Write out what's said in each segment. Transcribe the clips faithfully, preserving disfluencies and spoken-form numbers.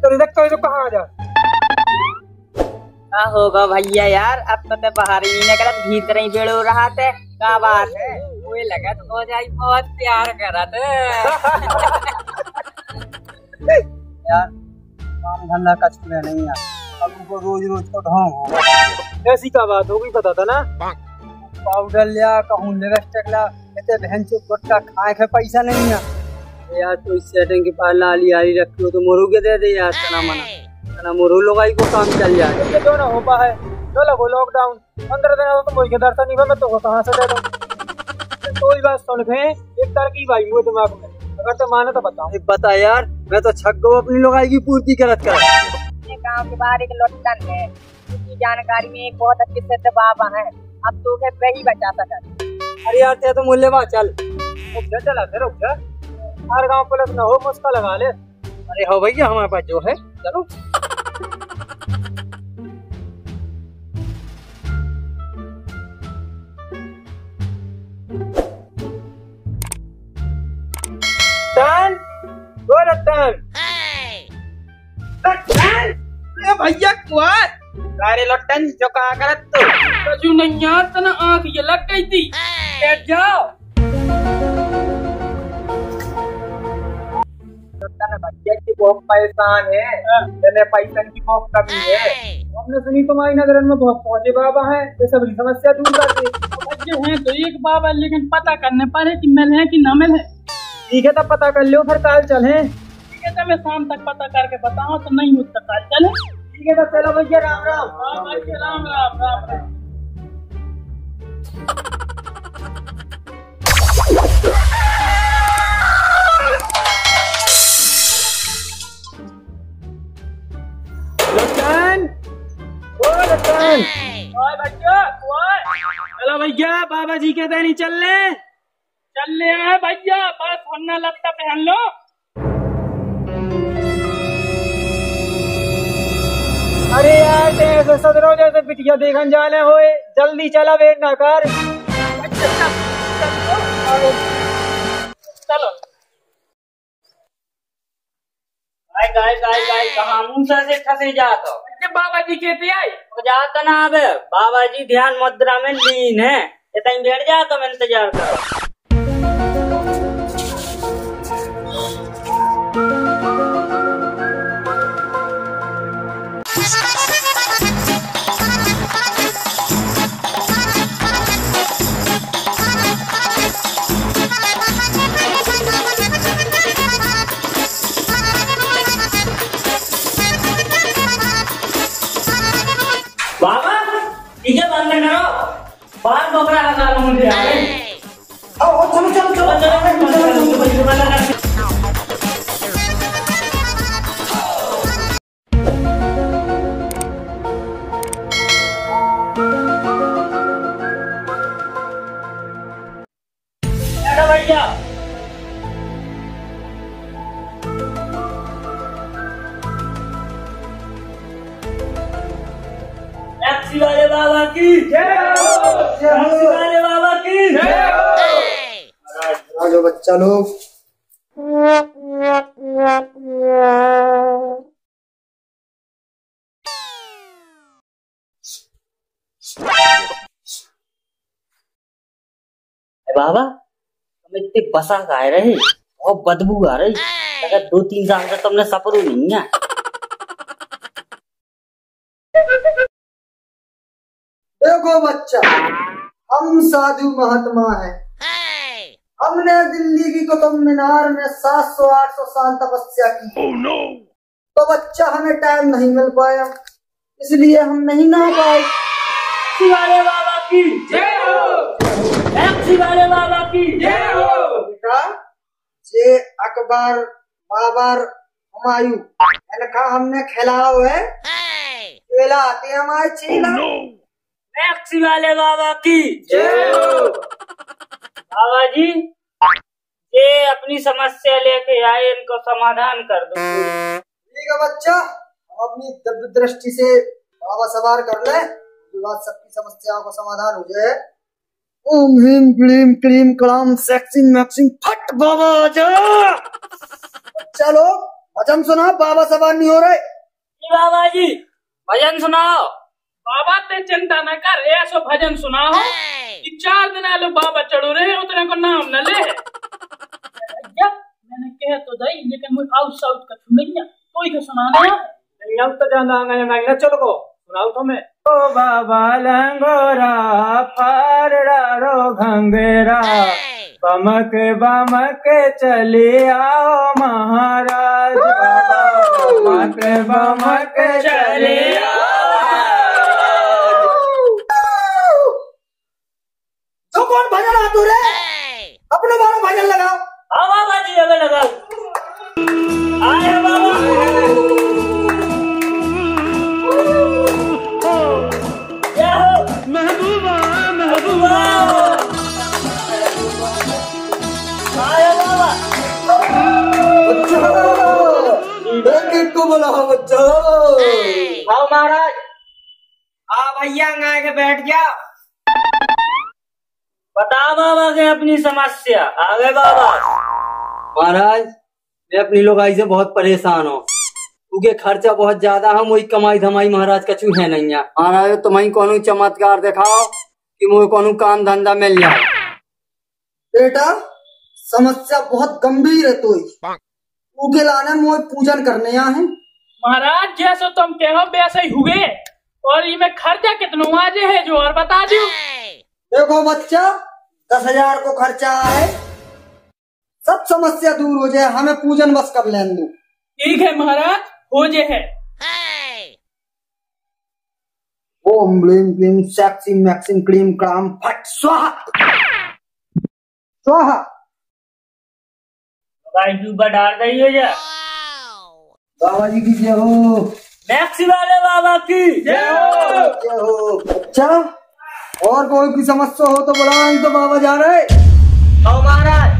तो देखो तो कहाँ जा क्या होगा भैया यार, अब तो ते बाहर ही नहीं निकलत, भीतर ही बेड़ हो रहा थे। क्या बात है? कोई लगा तो हो जाए बहुत प्यार करा थे। यार काम धंधा कछ में नहीं यार, अब उनको रोज रोज को ढोंग होगा। ऐसी का बात होगी पता था ना। पाउडर लिया कहूँ लिपस्टिक ला, कहते बहन चो गुटका खाए के पैसा नहीं है यार। तो इस सेटिंग के पास लाली आली रखी हो तो मोरू के दे दे यार, तना मना तना मोरू लोगाई को काम चल जाए। ये जो ना हो पाए तो लगो लॉकडाउन पंद्रह दिन तो मुझे दर्शन नहीं हुआ, मैं तो कहाँ से दे दूं। कोई बात सुन के एक तरकीब आई हुई दिमाग में, अगर तो माने तो बताओ। बता यार, मैं तो छक गो अपनी लोगाई की पूर्ति करत कर। गाँव के बाहर एक लोटन है, उसकी जानकारी में एक बहुत अच्छे सिद्ध बाबा है, अब तो के वही बचा सकत। अरे यार ते तो मूल्य बात चल रुक जा, चला फिर रुक जा, हर गांव पुलिस ना हो मुस्का लगा ले। अरे हो भैया हमारे पास जो है चलो। टन गो रतन ए भैया कुआर अरे लोटन जो कहा करत तो कजू नहीं आता ना, आँख ये लग गई थी। बैठ जाओ। लोटन भैया की बहुत परेशान है, मैंने पैसा की बहुत कमी है। हमने सुनी तुम्हारी नगर में बहुत पहुंचे बाबा हैं, ये सभी समस्या दूर करते बच्चे हैं तो एक बाबा, लेकिन पता करने पर है कि मिल है कि न मिल है। ठीक है तब पता कर लो, फिर काल चले। ठीक है, तो मैं शाम तक पता करके बताऊँ, तो नहीं हो तो काल चले। ठीक है तब चलो भैया, राम राम। हाँ भैया, राम राम राम राम। लोटन ओ लोटन ओए भैया ओए, चलो भैया, बाबा जी कहते नहीं चल ले। चल ले आए भैया, बस वरना लगता पहन लो। अरे यार ऐसे सदरों जैसे बिटिया देखन जाने होए, जल्दी चला वेट ना कर। चलो गाय गाय गाय गाय कहाँ मुंह से ठसे जात हो? बाबा जी कहते आए जाता ना, अब बाबा जी ध्यान मुद्रा में लीन है, इतना बैठ जा तो मैं इंतजार करो। बाबा ठीक है, बंद करना रो, बाहर डोकरा हटा लो मुझे। आओ चलो चलो चलो चलो। भैया टैक्सी वाले बाबा की जय हो, टैक्सी वाले बाबा की जय हो। आजो बच्चा लोग। बाबा तुम इतने बसा खाए रहे, बहुत बदबू आ रही, अगर दो तीन साल से तुमने सफर नहीं है। देखो बच्चा, हम साधु महात्मा हैं, हमने दिल्ली की कुतुब मीनार में सात सौ आठ सौ साल तपस्या की। oh, no. तो बच्चा हमें टाइम नहीं मिल पाया, इसलिए हम नहीं नहा पाए। वाले बाबा की जय हो, टैक्सी वाले बाबा की जय हो। बेटा ये अकबर बाबर हुमायूं इनका हमने खिलाओ है, चेला आते हैं हमारे चेला। oh, no. टैक्सी वाले बाबा की जय हो। बाबा जी ये अपनी समस्या लेके आए, इनको समाधान कर दो। ठीक है बच्चा, हम अपनी दिव्य दृष्टि से बाबा सवार कर ले, बाद सबकी समस्याओं का समाधान हो जाए। ओम ह्रीम क्लीम क्लीम कलाम सेक्सिंग मैक्सिंग फट बाबा जा। चलो भजन सुना, बाबा सवार नहीं हो रहे। जी बाबा जी भजन सुनाओ। बाबा ते चिंता न कर, ऐसो भजन सुनाओ कि चार दिन आलो बाबा चढ़ो रहे उतने को नाम न ले। जब मैंने कह तो दई, लेकिन मुझे आउट साउट का नहीं है, कोई का सुनाना है नहीं तो जाना ना चलो को सुनाओ तुम्हें। ओ बाबा लंगोरा फारड़ारो घंगेरा बमक बमक चले आओ महाराज, बमक बमक चले तो कौन भजन आ तू रे? अपने बारे भजन लगाओ। हाँ बाबा जी अबे लगाओ। आए बाबा महबूबा महबूबा आया बाबा। एक को बोला हो बच्चा। आओ महाराज, आ भैया आगे के बैठ जाओ। बताओ बाबा के अपनी समस्या। आगे बाबा। महाराज मैं अपनी लोगाई से बहुत परेशान हूँ, क्योंकि खर्चा बहुत ज्यादा है, वही कमाई धमाई महाराज कछु है नहीं है। महाराज तुम्हें कोनो चमत्कार दिखाओ कि मुझे कोनो काम धंधा मिल जाए। बेटा समस्या बहुत गंभीर है, तो उनके लाने मुझे पूजन करने यहाँ है। महाराज जैसो तुम कहो वैसे ही हुए, और इनमें खर्चा कितना आजे है जो और बता दो। देखो बच्चा, दस हजार को खर्चा है, सब समस्या दूर हो जाए, हमें पूजन बस कर लेने दो। ठीक है महाराज, हो जे है। ओम ब्लीम क्लीम सेक्सी मैक्सिम क्लीम क्राम फट स्वाहा स्वाहा। भाई डूबा डाल रही हो जा। बाबा जी की जय हो। मैक्सी वाले बाबा की जय हो। जय हो। अच्छा और कोई की समस्या हो तो बुलाओ, नहीं तो बाबा जा रहे। आओ महाराज।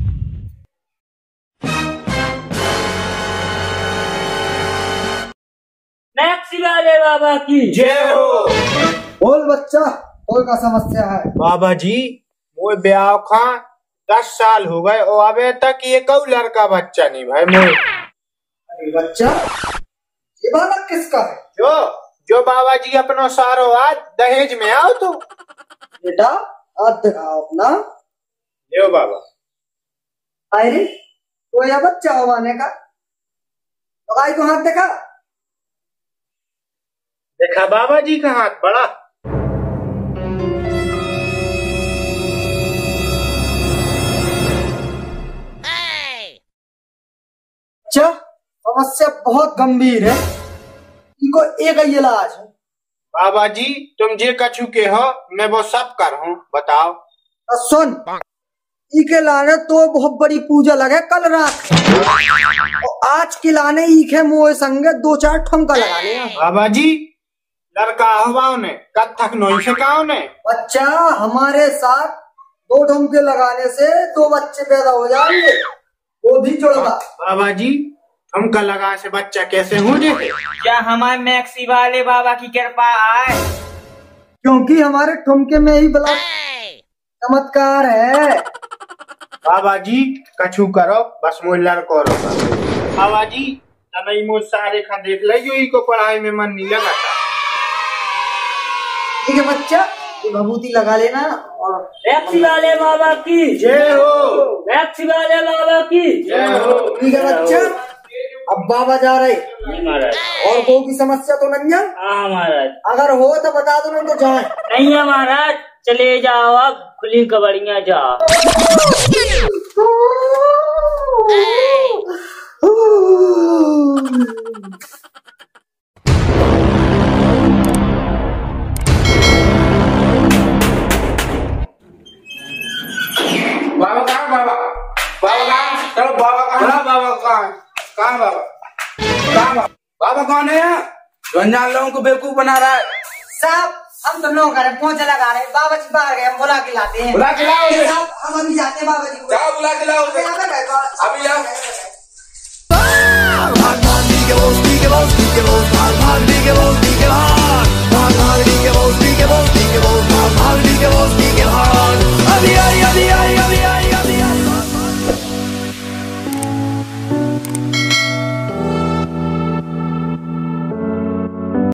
मैक्सी वाले बाबा की जय हो। बोल बच्चा, कोई का समस्या है? बाबा जी मोए ब्याह खां दस साल हो गए और अबे तक ये कौ लड़का बच्चा नहीं भाई मोए। अरे बच्चा, ये बालक किसका है? जो जो बाबा जी अपनो सारो आज दहेज में आओ तो। बेटा हाथ दिखाओ अपना। यो बाबा। अरे तो यह बच्चा होने का तो भाई को हाथ दिखा। देखा बाबा जी का हाथ बड़ा। अच्छा समस्या बहुत गंभीर है, इनको एक ही इलाज है। बाबा जी तुम जे कछु के हो मैं वो सब कर हूँ, बताओ। तो सुन, इके लाने तो बहुत बड़ी पूजा लगे कल रात, और आज के लाने इके मोए संगे दो चार ठुमका लगाने हैं। बाबा जी लड़का हुआ ने कथक नोई से कहा ने। बच्चा हमारे साथ दो ठुमके लगाने से दो बच्चे पैदा हो जाएंगे, वो भी जुड़वा। बाबा जी ठुमका लगा से बच्चा कैसे हो जाए? क्या हमारे मैक्सी वाले बाबा की कृपा आए? क्योंकि हमारे ठुमके में ही बड़ा चमत्कार है। बाबा जी कछु करो बस मोर लड़को रो। बाबा जी तनई मोर सारे खा देख लियो, को पढ़ाई में मन नहीं लगा। ठीक है बच्चा, ये भभूति लगा लेना। और मैक्सी वाले बाबा की जय हो। मैक्सी वाले बाबा की जय हो। ठीक है बच्चा, अब बाबा जा रहे। जी महाराज। और कोई की समस्या तो नहीं है? हाँ महाराज। अगर हो तो बता दो, नहीं तो जाए। नहीं है महाराज, चले जाओ अब खुली कबड़ियाँ जाओ। बाबा कहाँ? बाबा बाबा कहाँ? चलो बाबा कहाँ? बाबा कहाँ? कहाँ बाबा? कहाँ बाबा? बाबा कौन है? रंजान लोगों को बेवकूफ बना रहा है। साहब हम तो लोग पहुंचे लगा रहे, बाबा जी बाहर गए, हम बुला के लाते हैं। बुला के लाओ उसे। साहब हम अभी जाते हैं बाबा जी को। जाओ बुला के लाओ उसे। अभी जाओ। भाग भाग दी के बोल दी के बोल दी के बोल भाग भाग दी के बोल दी के भाग भाग भाग दी के बोल दी के बोल दी के बोल भाग भाग दी के बोल